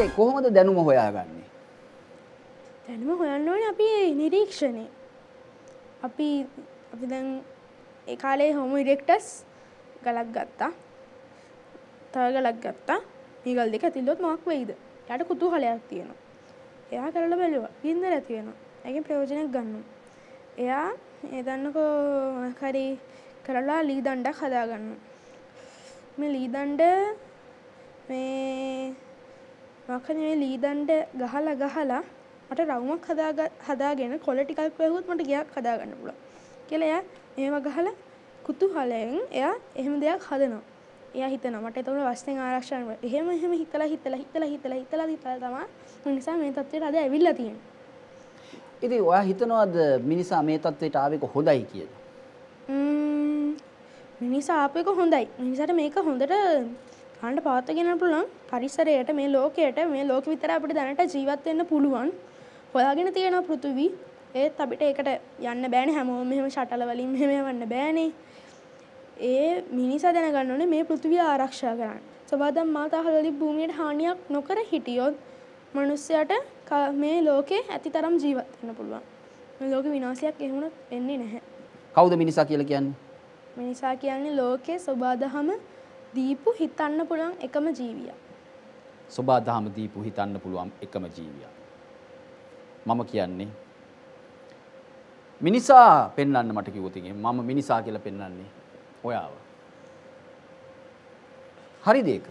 මේ කොහොමද දැනුම හොයාගන්නේ? දැනුම හොයන්න ඕනේ අපි නිරීක්ෂණේ. අපි දැන් ඒ කාලේ හෝමෝ ඉරෙක්ටස් ගලක් ගත්තා. තව ගලක් ගත්තා. මේ ගල් දෙක ඇතුළත මොකක් වෙයිද? එයාට කුතුහලයක් තියෙනවා. එයා කරලා බැලුවා. ගින්දර ඇති වෙනවා. ඒකෙන් ප්‍රයෝජනයක් ගන්නවා. එයා ඒ දන්නකෝ හරි කරලා ලී දණ්ඩක් හදා ගන්නවා. මේ ලී දණ්ඩ මේ මොකද මේ ලී දණ්ඩ ගහලා මට රවුමක් හදාගෙන කොළ ටිකක් වැහුවොත් මට ගයක් හදා ගන්න පුළුවන් කියලා එයා එහෙම ගහලා කුතුහලයෙන් එයා එහෙම දෙයක් හදනවා. එයා හිතනවා මට ඒක වස්තෙන් ආරක්ෂා කරන්න. එහෙම හිතලා තමයි මිනිසා මේ තත්ත්වයට අද ඇවිල්ලා තියෙන්නේ. ඉතින් ඔයා හිතනවාද මිනිසා මේ තත්ත්වයට ආවෙක හොඳයි කියලා? මිනිසා ආපේක හොඳයි. මිනිසාට මේක හොඳට ගන්න පවත්වාගෙන යන්න පුළුවන්. පරිසරයට මේ ලෝකයට මේ ලෝක විතර අපිට දැනට ජීවත් වෙන්න පුළුවන්. හොයාගෙන තියෙන පෘථිවි ඒත් අපිට ඒකට යන්න බෑනේ හැමෝම මෙහෙම ෂටල වලින් මෙහෙම යවන්න බෑනේ. ඒ මිනිසා දැනගන්න ඕනේ මේ පෘථිවිය ආරක්ෂා කරන්න. සබදාම් මාතාහලදී භූමියට හානියක් නොකර හිටියොත් මිනිස්සයාට මේ ලෝකේ ඇතිතරම් ජීවත් වෙන්න පුළුවන්. මේ ලෝක විනාශයක් එහෙම වුණොත් වෙන්නේ නැහැ. කවුද මිනිසා කියලා කියන්නේ? මිනිසා කියන්නේ ලෝකේ සබදාහම දීපු හිතන්න පුළුවන් එකම ජීවියා. සබදාහම දීපු හිතන්න පුළුවන් එකම ජීවියා. මම කියන්නේ මිනිසා පෙන්වන්න මට කිව්වොත් මම මිනිසා කියලා පෙන්වන්නේ ඔයාව. හරිද ඒක?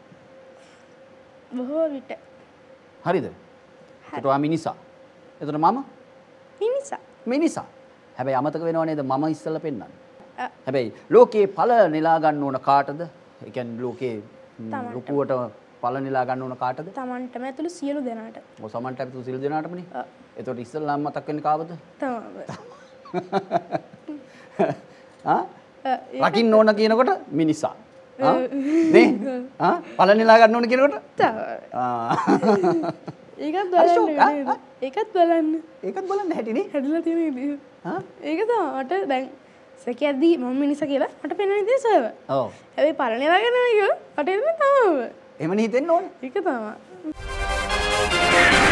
බොහෝ විට. හරිද? ඒකට ඔයා මිනිසා. එතකොට මම මිනිසා. හැබැයි අමතක වෙනව නේද මම ඉස්සෙල්ලා පෙන්වන්නේ. හැබැයි ලෝකේ ඵල නෙලා ගන්න ඕන කාටද? ඒ කියන්නේ ලෝකේ ලොකුවට ඵල නෙලා ගන්න ඕන කාටද? Tamanටම ඇතුළු සියලු දෙනාට. ඔය සමන්ට ඇතුළු සියලු දෙනාටමනේ. එතකොට ඉස්සෙල්ලාම මතක් වෙන්නේ කාවද? තමයි. රකින්න ඕන කියනකොට මිනිසා. නේ? ඵල නෙලා ගන්න ඕන කියනකොට? ඒකත් බලන්න. ඒකත් බලන්න හැටිනේ. හැදලා තියෙන විදිහ. ඒක තමයි මට දැන් සැකයක්දී මම මිනිසා කියලා මට පෙනෙන විදිහ සර්ව. ඔව්. හැබැයි ඵල නෙලා ගන්නවා කියලා මට එන්නේ තමයි. එහෙමනේ හිතෙන්න ඕනේ. ඒක තමයි.